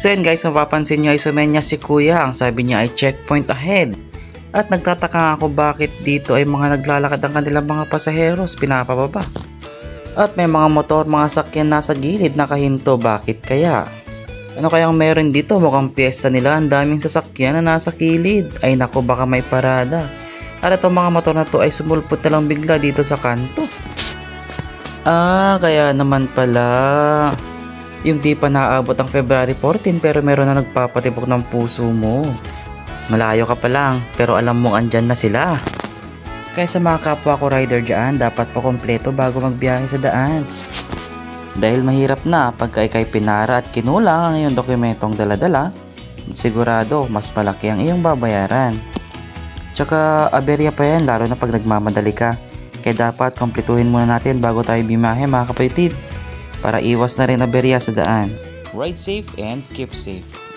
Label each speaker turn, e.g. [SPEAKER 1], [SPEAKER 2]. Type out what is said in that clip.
[SPEAKER 1] So yun guys, mapapansin nyo ay sumenya si kuya. Ang sabi niya ay checkpoint ahead. At nagtataka nga ako bakit dito ay mga naglalakad ang kanilang mga pasaheros pinapababa. At may mga motor, mga sakyan nasa gilid nakahinto, bakit kaya? Ano kayang meron dito? Mukhang piyesta nila, ang daming sasakyan na nasa kilid. Ay nako, baka may parada. At itong mga motor na to ay sumulpot na lang bigla dito sa kanto. Kaya naman pala. Yung di pa naabot ang February 14 pero meron na nagpapatibok ng puso mo. Malayo ka pa lang pero alam mong andyan na sila. Kaya sa mga kapwa ko rider dyan, dapat pa kompleto bago magbiyahe sa daan. Dahil mahirap na pagka ikay pinara at kinulang ang iyong dokumentong daladala, sigurado mas malaki ang iyong babayaran. Tsaka aberya pa yan lalo na pag nagmamadali ka. Kaya dapat kompletuhin muna natin bago tayo bimahe mga kapatid, para iwas na rin aberya sa daan. Ride safe and keep safe.